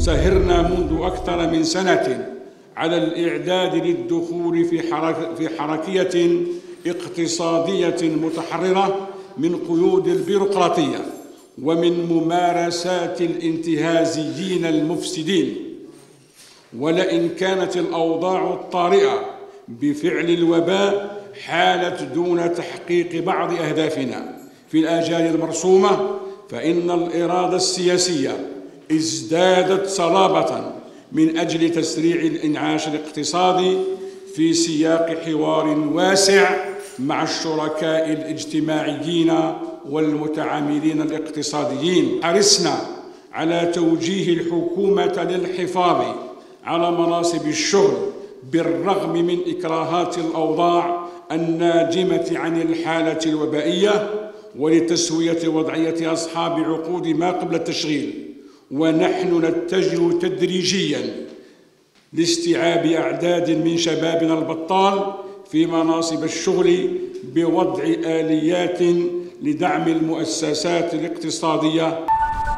سهرنا منذ أكثر من سنة على الإعداد للدخول في حركية اقتصادية متحررة من قيود البيروقراطية ومن ممارسات الانتهازيين المفسدين. ولئن كانت الأوضاع الطارئة بفعل الوباء حالت دون تحقيق بعض أهدافنا في الآجال المرسومة، فإن الإرادة السياسية ازدادت صلابة من أجل تسريع الإنعاش الاقتصادي في سياق حوار واسع مع الشركاء الاجتماعيين والمتعاملين الاقتصاديين. حرصنا على توجيه الحكومة للحفاظ على مناصب الشغل بالرغم من إكراهات الأوضاع الناجمة عن الحالة الوبائية، ولتسوية وضعية أصحاب عقود ما قبل التشغيل. ونحن نتجه تدريجياً لاستيعاب أعداد من شبابنا البطال في مناصب الشغل بوضع آليات لدعم المؤسسات الاقتصادية.